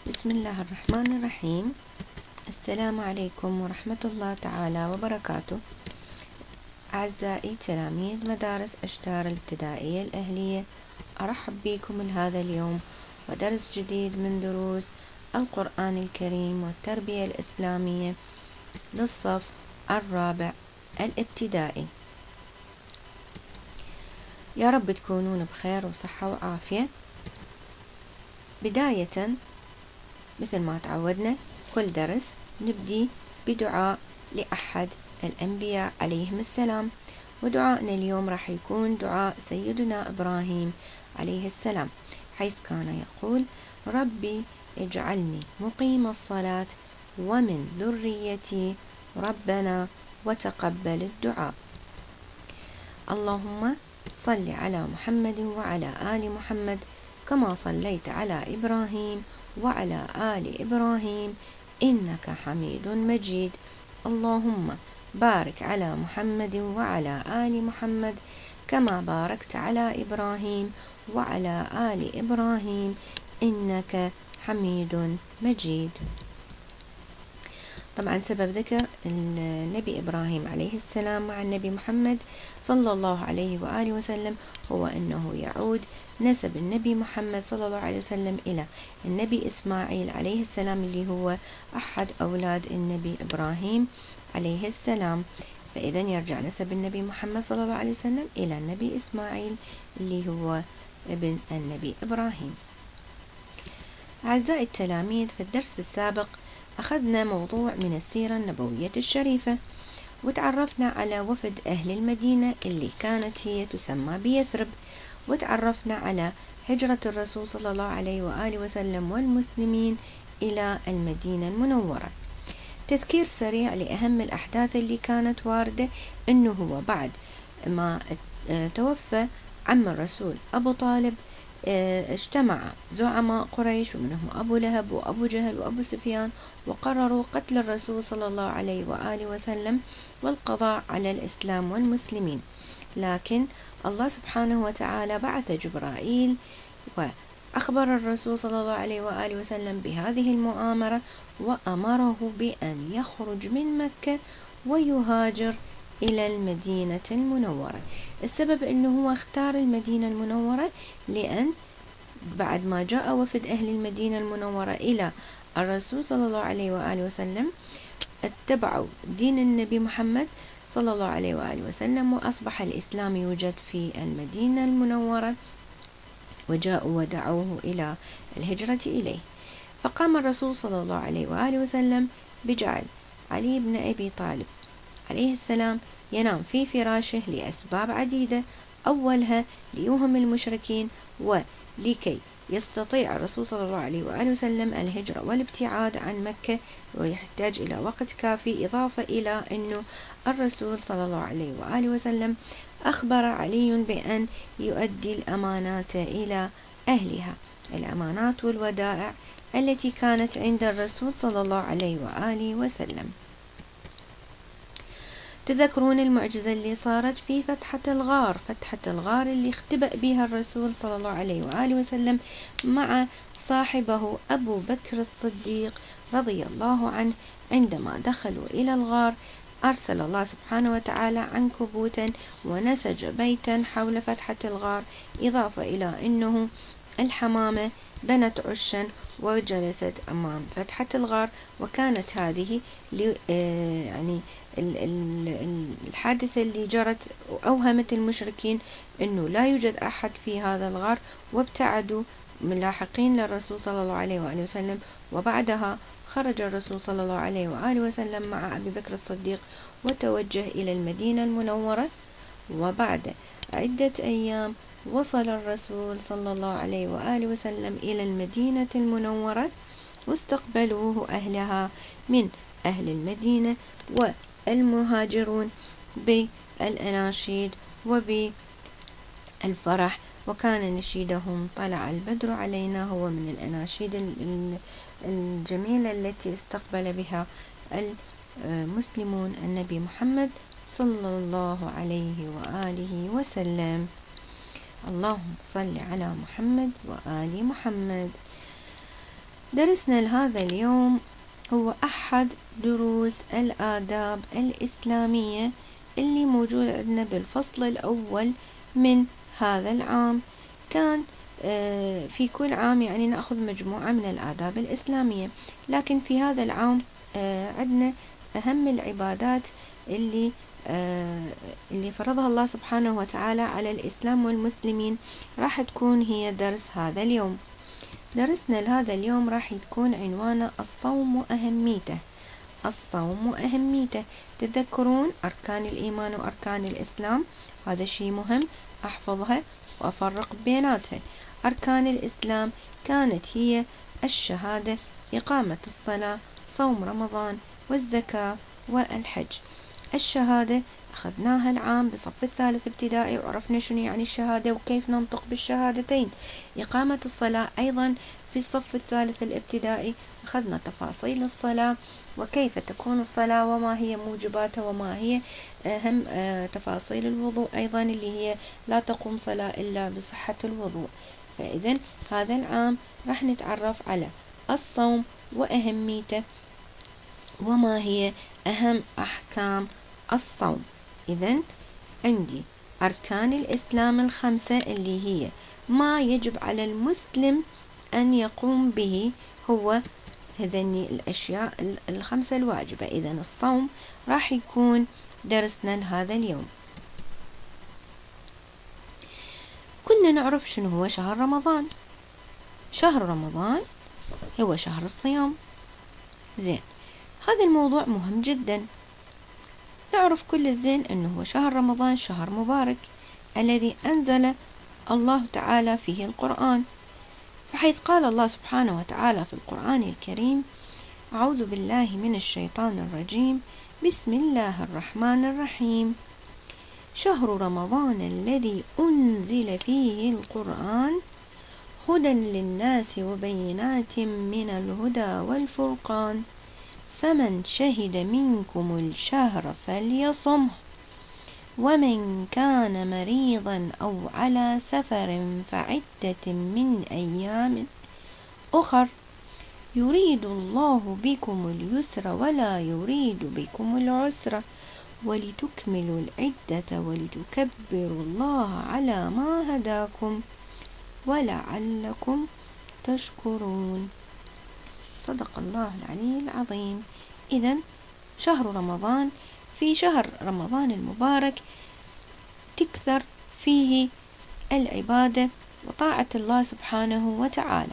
بسم الله الرحمن الرحيم. السلام عليكم ورحمة الله تعالى وبركاته. أعزائي تلاميذ مدارس أشتار الابتدائية الأهلية، أرحب بكم لهذا اليوم ودرس جديد من دروس القرآن الكريم والتربية الإسلامية للصف الرابع الابتدائي. يا رب تكونون بخير وصحة وعافية. بداية مثل ما تعودنا كل درس نبدي بدعاء لأحد الأنبياء عليهم السلام، ودعائنا اليوم راح يكون دعاء سيدنا إبراهيم عليه السلام، حيث كان يقول: ربي اجعلني مقيم الصلاة ومن ذريتي ربنا وتقبل الدعاء. اللهم صل على محمد وعلى آل محمد كما صليت على إبراهيم وعلى آل إبراهيم إنك حميد مجيد. اللهم بارك على محمد وعلى آل محمد كما باركت على إبراهيم وعلى آل إبراهيم إنك حميد مجيد. طبعا سبب ذكر النبي إبراهيم عليه السلام مع النبي محمد صلى الله عليه وآله وسلم هو أنه يعود نسب النبي محمد صلى الله عليه وسلم إلى النبي إسماعيل عليه السلام اللي هو أحد أولاد النبي إبراهيم عليه السلام، فإذا يرجع نسب النبي محمد صلى الله عليه وسلم إلى النبي إسماعيل اللي هو ابن النبي إبراهيم. أعزائي التلاميذ، في الدرس السابق أخذنا موضوع من السيرة النبوية الشريفة، وتعرفنا على وفد أهل المدينة اللي كانت هي تسمى بيثرب، وتعرفنا على هجرة الرسول صلى الله عليه وآله وسلم والمسلمين إلى المدينة المنورة. تذكير سريع لأهم الأحداث اللي كانت واردة، إنه هو بعد ما توفى عم الرسول أبو طالب اجتمع زعماء قريش ومنهم أبو لهب وأبو جهل وأبو سفيان، وقرروا قتل الرسول صلى الله عليه وآله وسلم والقضاء على الإسلام والمسلمين. لكن الله سبحانه وتعالى بعث جبرائيل وأخبر الرسول صلى الله عليه وآله وسلم بهذه المؤامرة، وأمره بأن يخرج من مكة ويهاجر إلى المدينة المنورة. السبب أنه هو اختار المدينة المنورة لأن بعد ما جاء وفد أهل المدينة المنورة إلى الرسول صلى الله عليه وآله وسلم اتبعوا دين النبي محمد صلى الله عليه وآله وسلم، وأصبح الإسلام يوجد في المدينة المنورة، وجاءوا ودعوه إلى الهجرة إليه. فقام الرسول صلى الله عليه وآله وسلم بجعل علي بن أبي طالب عليه السلام ينام في فراشه لأسباب عديدة، أولها ليوهم المشركين ولكي يستطيع الرسول صلى الله عليه وآله وسلم الهجرة والابتعاد عن مكة، ويحتاج إلى وقت كافي، إضافة إلى أنه الرسول صلى الله عليه وآله وسلم أخبر علي بأن يؤدي الأمانات إلى أهلها، الأمانات والودائع التي كانت عند الرسول صلى الله عليه وآله وسلم. تذكرون المعجزة اللي صارت في فتحة الغار اللي اختبأ بها الرسول صلى الله عليه وآله وسلم مع صاحبه أبو بكر الصديق رضي الله عنه. عندما دخلوا إلى الغار أرسل الله سبحانه وتعالى عنكبوتا ونسج بيتا حول فتحة الغار، إضافة إلى أنه الحمامة بنت عشا وجلست أمام فتحة الغار، وكانت هذه يعني الحادثة اللي جرت وأوهمت المشركين أنه لا يوجد أحد في هذا الغار، وابتعدوا ملاحقين للرسول صلى الله عليه وآله وسلم. وبعدها خرج الرسول صلى الله عليه وآله وسلم مع أبي بكر الصديق وتوجه إلى المدينة المنورة، وبعد عدة أيام وصل الرسول صلى الله عليه وآله وسلم إلى المدينة المنورة، واستقبلوه أهلها من أهل المدينة والمهاجرون بالأناشيد وبالفرح، وكان نشيدهم طلع البدر علينا هو من الأناشيد الجميلة التي استقبل بها المسلمون النبي محمد صلى الله عليه وآله وسلم. اللهم صل على محمد وآل محمد. درسنا لهذا اليوم هو أحد دروس الآداب الإسلامية اللي موجود عندنا بالفصل الأول من هذا العام. كان في كل عام يعني نأخذ مجموعة من الآداب الإسلامية، لكن في هذا العام عندنا أهم العبادات اللي فرضها الله سبحانه وتعالى على الإسلام والمسلمين راح تكون هي درس هذا اليوم. درسنا لهذا اليوم راح يكون عنوانه الصوم وأهميته. الصوم وأهميته، تذكرون أركان الإيمان وأركان الإسلام؟ هذا شيء مهم أحفظها وأفرق بيناتها. أركان الإسلام كانت هي الشهادة، إقامة الصلاة، صوم رمضان، والزكاة والحج. الشهادة أخذناها العام بصف الثالث ابتدائي وعرفنا شنو يعني الشهادة وكيف ننطق بالشهادتين. إقامة الصلاة أيضا في الصف الثالث الابتدائي أخذنا تفاصيل الصلاة وكيف تكون الصلاة وما هي موجباتها وما هي أهم تفاصيل الوضوء أيضا اللي هي لا تقوم صلاة إلا بصحة الوضوء. فإذا هذا العام راح نتعرف على الصوم وأهميته وما هي أهم أحكام الصوم. إذن عندي أركان الإسلام الخمسة اللي هي ما يجب على المسلم أن يقوم به، هو هذني الأشياء الخمسة الواجبة. إذن الصوم راح يكون درسنا لهذا اليوم. كنا نعرف شنو هو شهر رمضان. شهر رمضان هو شهر الصيام. زين، هذا الموضوع مهم جدا. نعرف كل الزين أنه هو شهر رمضان شهر مبارك الذي أنزل الله تعالى فيه القرآن، فحيث قال الله سبحانه وتعالى في القرآن الكريم: أعوذ بالله من الشيطان الرجيم، بسم الله الرحمن الرحيم، شهر رمضان الذي أنزل فيه القرآن هدى للناس وبينات من الهدى والفرقان، فمن شهد منكم الشهر فليصمه، ومن كان مريضا أو على سفر فعدة من أيام أخر، يريد الله بكم اليسر ولا يريد بكم العسر، ولتكملوا العدة ولتكبروا الله على ما هداكم ولعلكم تشكرون. صدق الله العلي العظيم. إذن شهر رمضان، في شهر رمضان المبارك تكثر فيه العبادة وطاعة الله سبحانه وتعالى.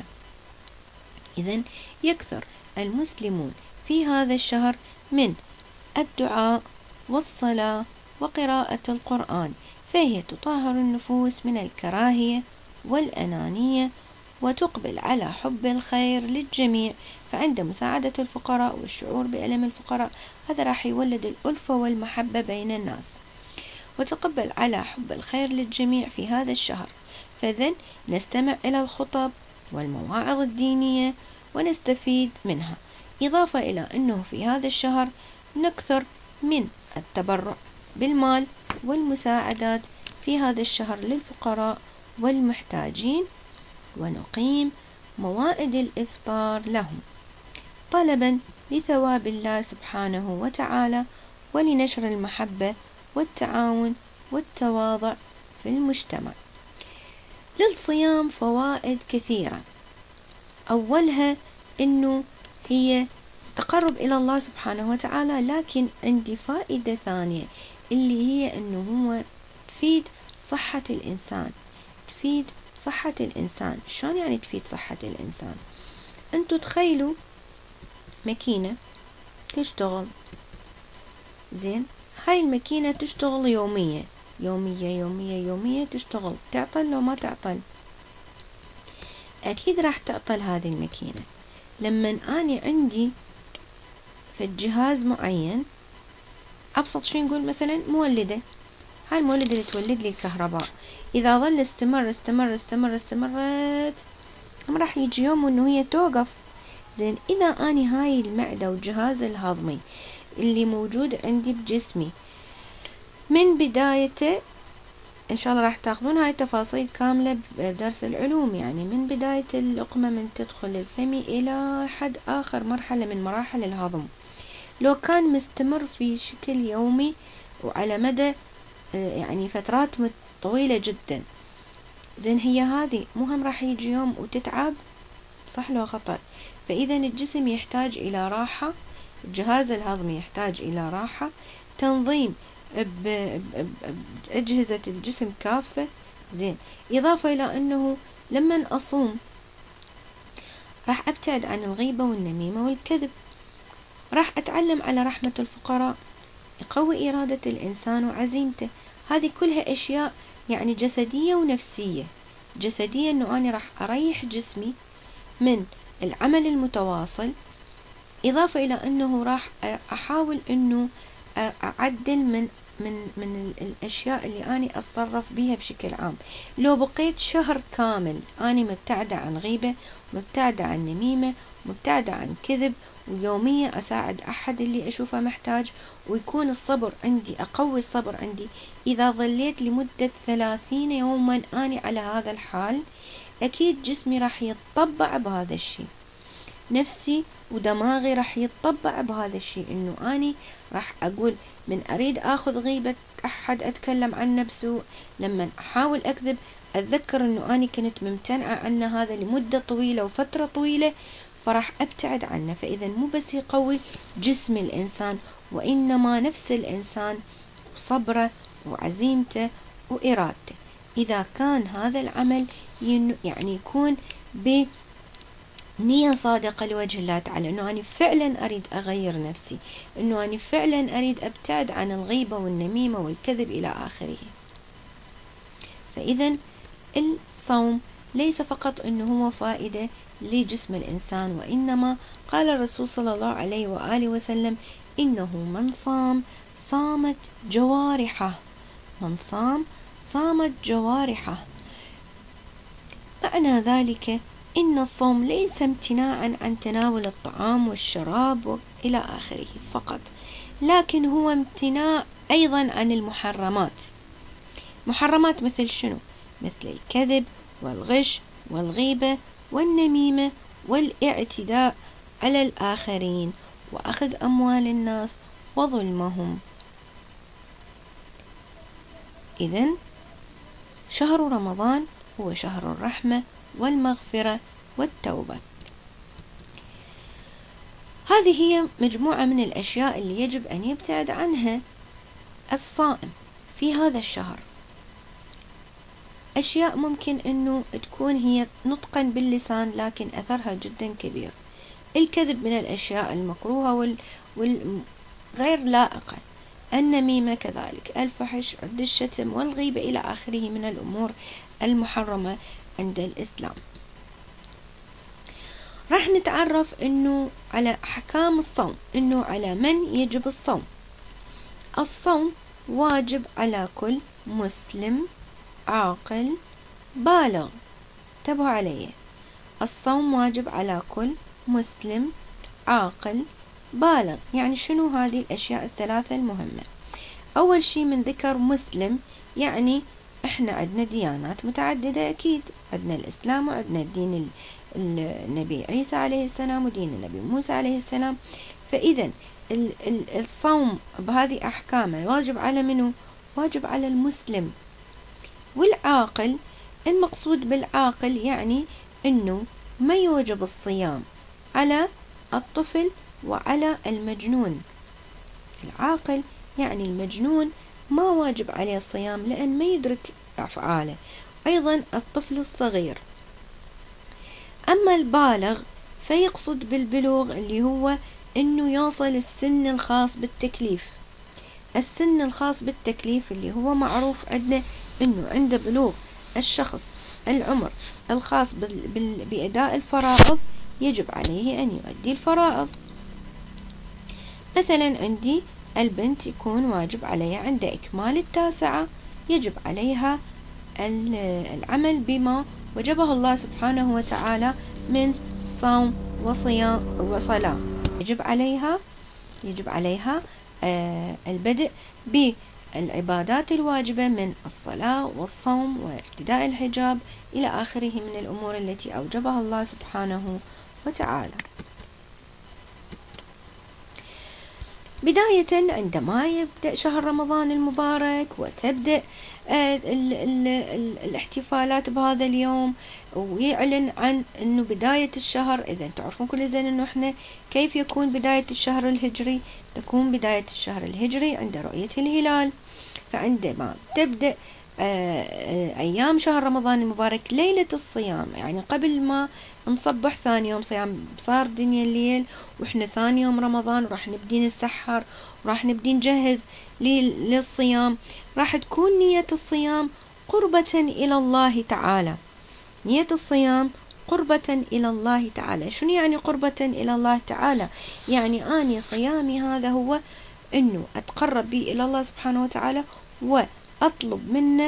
إذن يكثر المسلمون في هذا الشهر من الدعاء والصلاة وقراءة القرآن، فهي تطهر النفوس من الكراهية والأنانية وتقبل على حب الخير للجميع. فعند مساعدة الفقراء والشعور بألم الفقراء هذا راح يولد الألفة والمحبة بين الناس، وتقبل على حب الخير للجميع في هذا الشهر. فإذن نستمع إلى الخطب والمواعظ الدينية ونستفيد منها، إضافة إلى أنه في هذا الشهر نكثر من التبرع بالمال والمساعدات في هذا الشهر للفقراء والمحتاجين، ونقيم موائد الإفطار لهم طلبا لثواب الله سبحانه وتعالى ولنشر المحبة والتعاون والتواضع في المجتمع. للصيام فوائد كثيرة، أولها أنه هي تقرب إلى الله سبحانه وتعالى، لكن عندي فائدة ثانية اللي هي أنه هو تفيد صحة الإنسان. تفيد صحة الإنسان. شلون يعني تفيد صحة الإنسان؟ أنتوا تخيلوا ماكينة تشتغل، زين، هاي الماكينة تشتغل يومية يومية يومية يومية تشتغل، تعطل لو ما تعطل؟ أكيد راح تعطل هذه الماكينة. لما أنا عندي في الجهاز معين، أبسط شيء نقول مثلا مولدة، هاي المولدة اللي تولد لي الكهرباء، إذا ظل استمرت راح يجي يوم وإنه هي توقف. زين، إذا أني هاي المعدة والجهاز الهضمي اللي موجود عندي بجسمي من بدايته إن شاء الله راح تاخذون هاي التفاصيل كاملة بدرس العلوم، يعني من بداية اللقمة من تدخل الفم إلى حد آخر مرحلة من مراحل الهضم، لو كان مستمر في شكل يومي وعلى مدى يعني فترات طويلة جدا. زين هي هذه مهم راح يجي يوم وتتعب، صح لو خطأ؟ فإذا الجسم يحتاج إلى راحة، الجهاز الهضمي يحتاج إلى راحة، تنظيم بأجهزة الجسم كافة. زين، إضافة إلى أنه لما أصوم راح أبتعد عن الغيبة والنميمة والكذب، راح أتعلم على رحمة الفقراء، يقوي إرادة الإنسان وعزيمته. هذه كلها أشياء يعني جسدية ونفسية. جسدية أنه أنا راح أريح جسمي من العمل المتواصل، إضافة إلى أنه راح أحاول أنه أعدل من الأشياء اللي أنا أتصرف بيها بشكل عام. لو بقيت شهر كامل أنا مبتعدة عن غيبة، مبتعدة عن نميمة، مبتعدة عن كذب، ويوميا أساعد أحد اللي أشوفه محتاج، ويكون الصبر عندي، أقوي الصبر عندي، إذا ظليت لمدة 30 يوما أنا على هذا الحال، أكيد جسمي راح يتطبع بهذا الشيء، نفسي ودماغي راح يتطبع بهذا الشيء، انه اني راح اقول من اريد اخذ غيبة احد اتكلم عنه بسوء، لما احاول اكذب اتذكر انه اني كنت ممتنعة عنه هذا لمدة طويلة وفترة طويلة، فراح ابتعد عنه. فاذا مو بس يقوي جسم الانسان، وانما نفس الانسان وصبره وعزيمته وارادته. اذا كان هذا العمل يعني يكون نية صادقة لوجه الله تعالى، انه أنا فعلا اريد اغير نفسي، انه أنا فعلا اريد ابتعد عن الغيبة والنميمة والكذب الى اخره. فاذا الصوم ليس فقط انه هو فائدة لجسم الانسان، وانما قال الرسول صلى الله عليه وآله وسلم: انه من صام صامت جوارحه، من صام صامت جوارحه. معنى ذلك إن الصوم ليس امتناعا عن تناول الطعام والشراب إلى آخره فقط، لكن هو امتناع أيضا عن المحرمات. محرمات مثل شنو؟ مثل الكذب والغش والغيبة والنميمة والاعتداء على الآخرين وأخذ أموال الناس وظلمهم. إذن شهر رمضان هو شهر الرحمة والمغفرة والتوبة. هذه هي مجموعة من الأشياء اللي يجب أن يبتعد عنها الصائم في هذا الشهر. أشياء ممكن أنه تكون هي نطقا باللسان لكن أثرها جدا كبير. الكذب من الأشياء المكروهة والغير لائقة، النميمة كذلك، الفحش، الشتم والغيبة إلى آخره من الأمور المحرمة عند الإسلام. راح نتعرف انه على احكام الصوم، انه على من يجب الصوم. الصوم واجب على كل مسلم عاقل بالغ. انتبهوا علي، الصوم واجب على كل مسلم عاقل بالغ. يعني شنو هذه الاشياء الثلاثة المهمة؟ اول شيء من ذكر مسلم، يعني احنا عندنا ديانات متعددة، اكيد عندنا الاسلام وعندنا الدين النبي عيسى عليه السلام ودين النبي موسى عليه السلام. فإذا الصوم بهذه أحكامه واجب على منه؟ واجب على المسلم. والعاقل، المقصود بالعاقل يعني أنه ما يوجب الصيام على الطفل وعلى المجنون. العاقل يعني المجنون ما واجب عليه الصيام لأن ما يدرك أفعاله، أيضا الطفل الصغير. أما البالغ فيقصد بالبلوغ اللي هو أنه يوصل السن الخاص بالتكليف. السن الخاص بالتكليف اللي هو معروف عندنا أنه عند بلوغ الشخص العمر الخاص بأداء الفرائض يجب عليه أن يؤدي الفرائض. مثلا عندي البنت يكون واجب عليها عند إكمال 9 يجب عليها العمل بما وجبه الله سبحانه وتعالى من صوم وصيام وصلاة. يجب عليها البدء العبادات الواجبة من الصلاة والصوم وارتداء الحجاب إلى آخره من الأمور التي أوجبها الله سبحانه وتعالى. بداية عندما يبدأ شهر رمضان المبارك وتبدأ الاحتفالات بهذا اليوم ويعلن عن أنه بداية الشهر، إذا تعرفون كل زين أنه إحنا كيف يكون بداية الشهر الهجري؟ تكون بداية الشهر الهجري عند رؤية الهلال. فعندما تبدأ أيام شهر رمضان المبارك ليلة الصيام، يعني قبل ما نصبح ثاني يوم صيام صار دنيا الليل وإحنا ثاني يوم رمضان راح نبدي نسحر وراح نبدي نجهز للصيام، راح تكون نية الصيام قربة إلى الله تعالى. نية الصيام قربة إلى الله تعالى. شنو يعني قربة إلى الله تعالى؟ يعني أني صيامي هذا هو أنه أتقرب به إلى الله سبحانه وتعالى وأطلب منه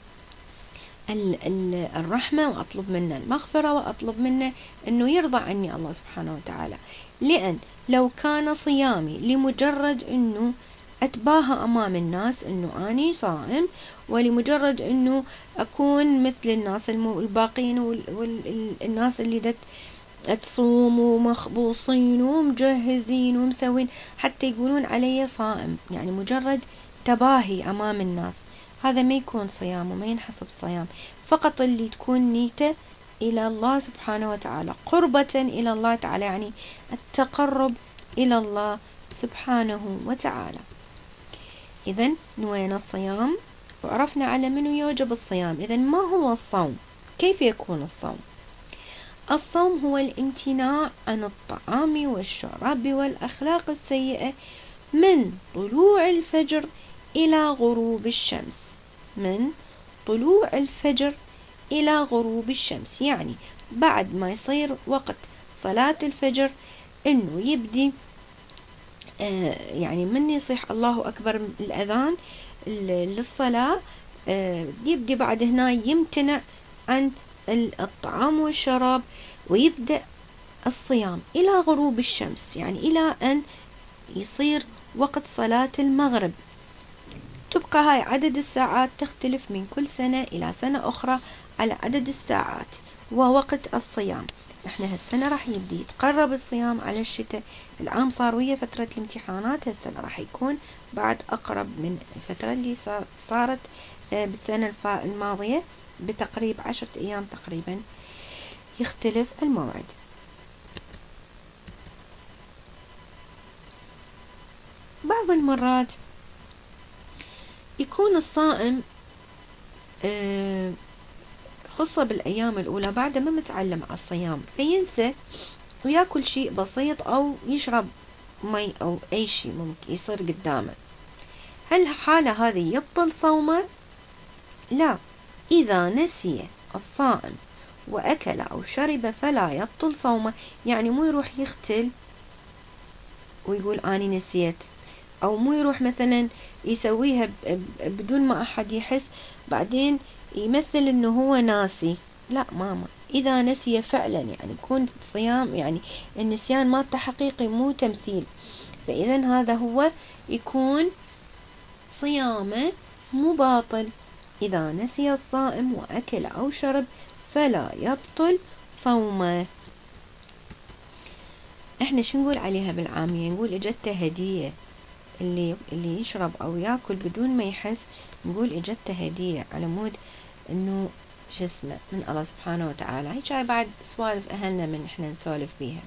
الرحمة وأطلب منه المغفرة وأطلب منه أنه يرضى عني الله سبحانه وتعالى. لأن لو كان صيامي لمجرد أنه أتباهى أمام الناس أنه أني صائم، ولمجرد أنه أكون مثل الناس الباقين والناس اللي تصوم ومخبوصين ومجهزين ومسوين حتى يقولون علي صائم، يعني مجرد تباهي أمام الناس، هذا ما يكون صيام وما ينحسب صيام. فقط اللي تكون نيته إلى الله سبحانه وتعالى، قربة إلى الله تعالى، يعني التقرب إلى الله سبحانه وتعالى. إذن نوينا الصيام وعرفنا على منو يوجب الصيام. إذن ما هو الصوم؟ كيف يكون الصوم؟ الصوم هو الامتناع عن الطعام والشراب والأخلاق السيئة من طلوع الفجر إلى غروب الشمس. من طلوع الفجر إلى غروب الشمس، يعني بعد ما يصير وقت صلاة الفجر إنه يبدي يعني من يصيح الله أكبر الأذان للصلاة، يبدي بعد هنا يمتنع عن الطعام والشراب ويبدأ الصيام إلى غروب الشمس، يعني إلى أن يصير وقت صلاة المغرب. تبقى هاي عدد الساعات تختلف من كل سنة إلى سنة أخرى على عدد الساعات ووقت الصيام. احنا هالسنة راح يبدي يتقرب الصيام على الشتاء، العام صار ويا فترة الامتحانات، هالسنة راح يكون بعد أقرب من الفترة اللي صارت بالسنة الماضية بتقريب 10 أيام تقريبا يختلف الموعد. بعض المرات يكون الصائم خصوصا بالأيام الأولى بعد ما متعلم على الصيام فينسى ويأكل شيء بسيط أو يشرب مي أو أي شيء ممكن يصير قدامه. هل حالة هذه يبطل صومه؟ لا، إذا نسي الصائم وأكل أو شرب فلا يبطل صومه. يعني مو يروح يختل ويقول أني نسيت، أو مو يروح مثلا يسويها بدون ما أحد يحس بعدين يمثل أنه هو ناسي. لا ماما، إذا نسي فعلا يعني يكون صيام، يعني النسيان مالته حقيقي مو تمثيل، فإذا هذا هو يكون صيامه مو باطل. إذا نسي الصائم وأكل أو شرب فلا يبطل صومه. احنا شو نقول عليها بالعامية؟ نقول اجته هدية. اللي يشرب أو يأكل بدون ما يحس نقول اجته هدية، على مود انه شو اسمه من الله سبحانه وتعالى. هيك بعد سوالف أهلنا من احنا نسولف بيها.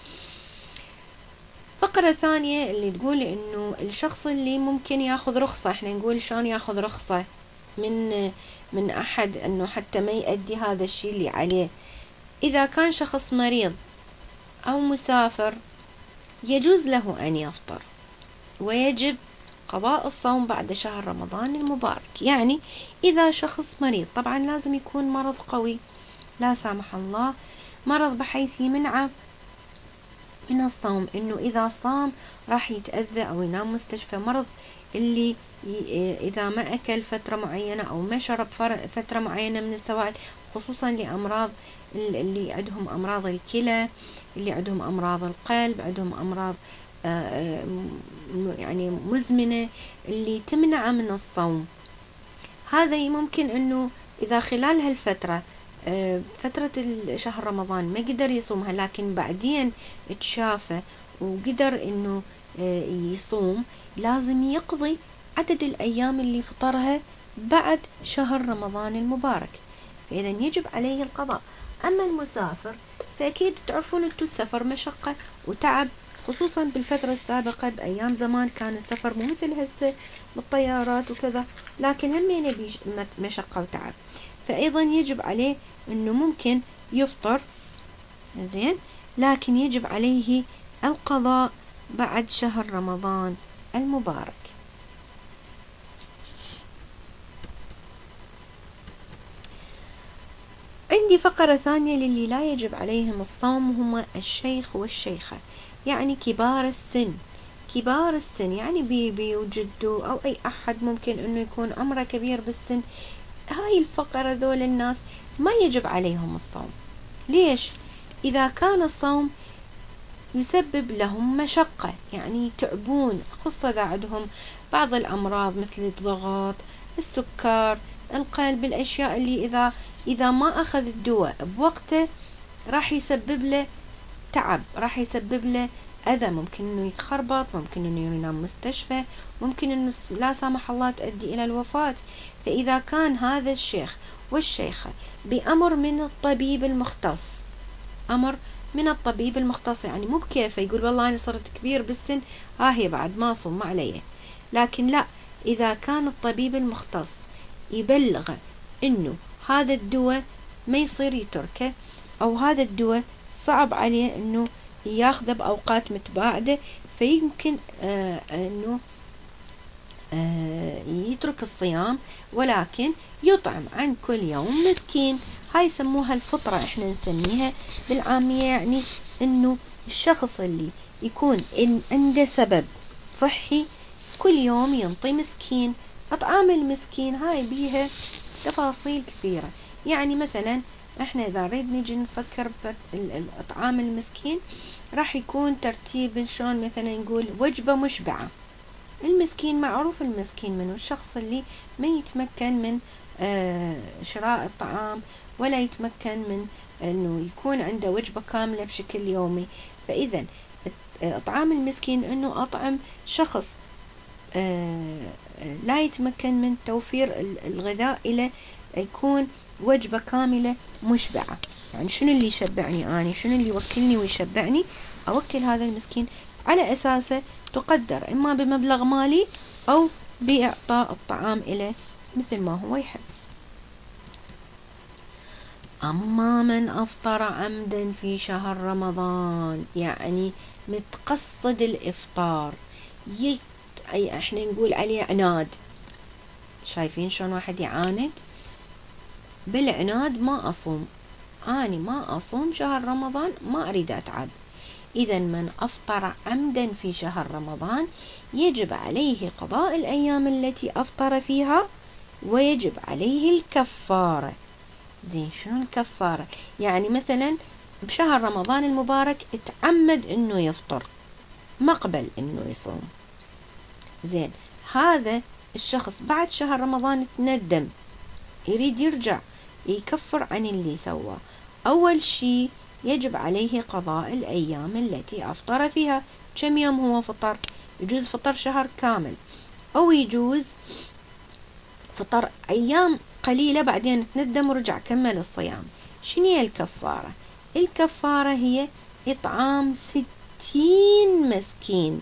فقرة ثانية اللي تقول انه الشخص اللي ممكن ياخذ رخصة، احنا نقول شلون ياخذ رخصة من أحد أنه حتى ما يؤدي هذا الشيء اللي عليه. إذا كان شخص مريض أو مسافر يجوز له أن يفطر، ويجب قضاء الصوم بعد شهر رمضان المبارك. يعني إذا شخص مريض، طبعا لازم يكون مرض قوي لا سامح الله، مرض بحيث يمنعه من الصوم، إنه إذا صام راح يتأذى أو ينام مستشفى. مرض اللي إذا ما أكل فترة معينة أو ما شرب فترة معينة من السوائل، خصوصا لأمراض اللي عندهم أمراض الكلى، اللي عندهم أمراض القلب، عندهم أمراض يعني مزمنة اللي تمنعه من الصوم. هذا ممكن أنه إذا خلال هالفترة فترة شهر رمضان ما قدر يصومها، لكن بعدين تشافى وقدر أنه يصوم، لازم يقضي عدد الأيام اللي فطرها بعد شهر رمضان المبارك، فإذا يجب عليه القضاء. أما المسافر فأكيد تعرفون أنتو السفر مشقة وتعب، خصوصا بالفترة السابقة بأيام زمان كان السفر مو مثل هسه بالطيارات وكذا، لكن همين مشقة وتعب، فأيضا يجب عليه أنه ممكن يفطر زين، لكن يجب عليه القضاء بعد شهر رمضان المبارك. عندي فقرة ثانية للي لا يجب عليهم الصوم، هم الشيخ والشيخة، يعني كبار السن. كبار السن يعني بيبي وجدو أو أي أحد ممكن أنه يكون عمره كبير بالسن، هاي الفقرة ذول الناس ما يجب عليهم الصوم. ليش؟ إذا كان الصوم يسبب لهم مشقة، يعني تعبون، خصوصا إذا عندهم بعض الأمراض مثل الضغط، السكر، القلب، الأشياء اللي إذا ما أخذ الدواء بوقته راح يسبب له تعب، راح يسبب له أذى، ممكن إنه يتخربط، ممكن إنه ينام مستشفى، ممكن إنه لا سامح الله تؤدي إلى الوفاة. فإذا كان هذا الشيخ والشيخة بأمر من الطبيب المختص، أمر من الطبيب المختص، يعني مو بكيفه يقول والله أنا صرت كبير بالسن هي بعد ما صوم ما عليه، لكن لا، إذا كان الطبيب المختص يبلغه إنه هذا الدواء ما يصير يتركه، أو هذا الدواء صعب عليه إنه ياخذه بأوقات متباعدة، فيمكن إنه يترك الصيام، ولكن يطعم عن كل يوم مسكين. هاي يسموها الفطرة، احنا نسميها بالعامية، يعني انه الشخص اللي يكون عنده سبب صحي كل يوم ينطي مسكين. اطعام المسكين هاي بيها تفاصيل كثيرة، يعني مثلا احنا اذا نريد نجي نفكر باطعام المسكين راح يكون ترتيب شلون، مثلا نقول وجبة مشبعة. المسكين معروف، المسكين منه الشخص اللي ما يتمكن من شراء الطعام، ولا يتمكن من انه يكون عنده وجبة كاملة بشكل يومي. فاذا اطعام المسكين انه اطعم شخص لا يتمكن من توفير الغذاء الى يكون وجبة كاملة مشبعة. يعني شنو اللي يشبعني اني، شنو اللي يوكلني ويشبعني، اوكل هذا المسكين على اساسه تقدر إما بمبلغ مالي أو بإعطاء الطعام إليه مثل ما هو يحب. أما من أفطر عمدا في شهر رمضان، يعني متقصد الإفطار، احنا نقول عليه عناد. شايفين شلون واحد يعاند؟ بالعناد ما أصوم، أنا ما أصوم شهر رمضان، ما أريد أتعب. إذا من أفطر عمدا في شهر رمضان يجب عليه قضاء الأيام التي أفطر فيها، ويجب عليه الكفارة. زين، شنو الكفارة؟ يعني مثلا بشهر رمضان المبارك اتعمد انه يفطر، ما قبل انه يصوم. زين، هذا الشخص بعد شهر رمضان تندم، يريد يرجع يكفر عن اللي سواه. أول شي يجب عليه قضاء الأيام التي أفطر فيها. كم يوم هو فطر؟ يجوز فطر شهر كامل، أو يجوز فطر أيام قليلة بعدين تندم ورجع كمل الصيام. شنو هي الكفارة؟ الكفارة هي إطعام 60 مسكين،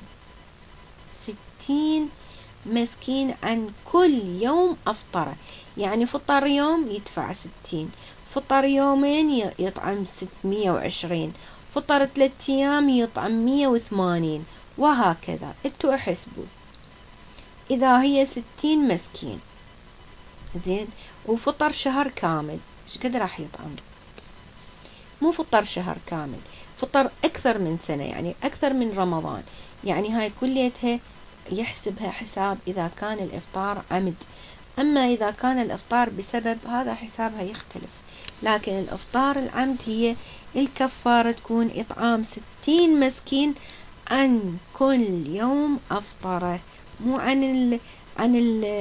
60 مسكين عن كل يوم أفطره. يعني فطر يوم يدفع 60، فطر يومين يطعم 620، فطر 3 أيام يطعم 180، وهكذا. انتوا احسبوا إذا هي 60 مسكين زين وفطر شهر كامل، ايش قد راح يطعم؟ مو فطر شهر كامل، فطر أكثر من سنة، يعني أكثر من رمضان. يعني هاي كليتها يحسبها حساب إذا كان الإفطار عمد. أما إذا كان الإفطار بسبب، هذا حسابها يختلف. لكن الإفطار العمد هي الكفارة تكون إطعام 60 مسكين عن كل يوم أفطره، مو عن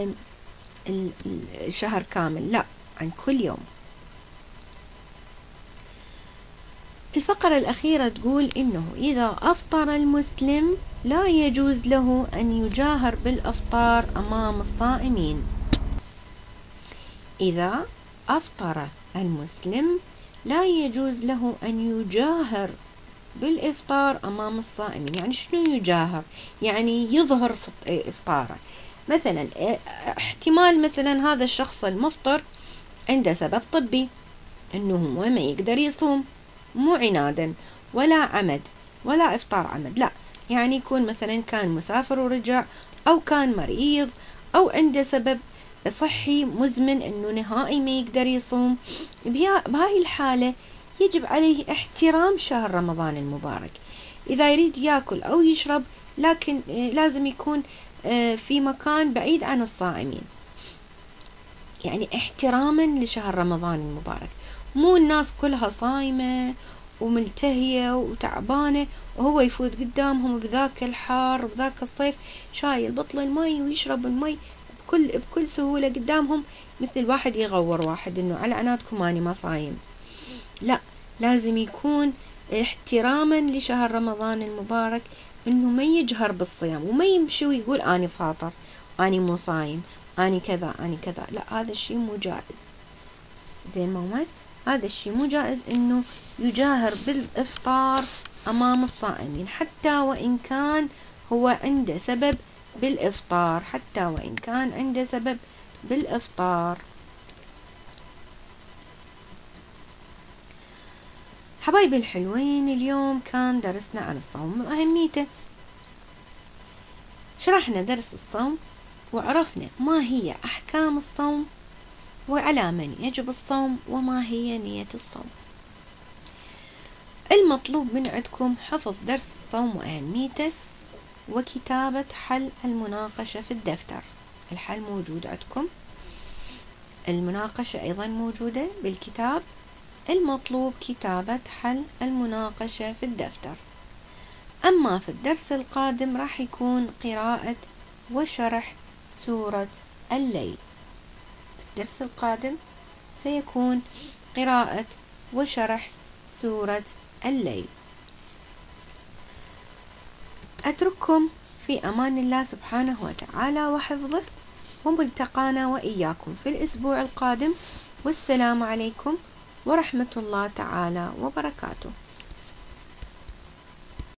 الشهر كامل، لا، عن كل يوم. الفقرة الأخيرة تقول إنه إذا أفطر المسلم لا يجوز له أن يجاهر بالإفطار أمام الصائمين. إذا أفطر المسلم لا يجوز له أن يجاهر بالإفطار أمام الصائمين. يعني شنو يجاهر؟ يعني يظهر إفطاره. مثلا احتمال مثلا هذا الشخص المفطر عنده سبب طبي إنه هو ما يقدر يصوم، مو عنادا ولا عمد ولا إفطار عمد، لا، يعني يكون مثلا كان مسافر ورجع، أو كان مريض، أو عنده سبب صحي مزمن إنه نهائي ما يقدر يصوم. بهاي الحالة يجب عليه احترام شهر رمضان المبارك. إذا يريد يأكل أو يشرب، لكن لازم يكون في مكان بعيد عن الصائمين، يعني احتراما لشهر رمضان المبارك. مو الناس كلها صايمة وملتهية وتعبانة وهو يفوت قدامهم بذاك الحار وبذاك الصيف شايل بطل المي ويشرب المي بكل سهولة قدامهم، مثل واحد يغور واحد إنه على عنادكم أنا ما صايم. لا، لازم يكون احتراما لشهر رمضان المبارك، إنه ما يجهر بالصيام وما يمشي ويقول أنا فاطر، أنا مو صايم، أنا كذا أنا كذا. لا، هذا الشيء مو جائز. زين مومس، هذا الشيء مو جائز إنه يجاهر بالإفطار أمام الصائمين، حتى وإن كان هو عنده سبب بالإفطار، حتى وإن كان عنده سبب بالإفطار. حبايبي الحلوين، اليوم كان درسنا عن الصوم وأهميته. شرحنا درس الصوم وعرفنا ما هي أحكام الصوم وعلى من يجب الصوم وما هي نية الصوم. المطلوب من عندكم حفظ درس الصوم وأهميته وكتابة حل المناقشة في الدفتر. الحل موجود عندكم، المناقشة أيضا موجودة بالكتاب. المطلوب كتابة حل المناقشة في الدفتر. أما في الدرس القادم راح يكون قراءة وشرح سورة الليل. الدرس القادم سيكون قراءة وشرح سورة الليل. أترككم في أمان الله سبحانه وتعالى وحفظه، وملتقانا وإياكم في الأسبوع القادم، والسلام عليكم ورحمة الله تعالى وبركاته.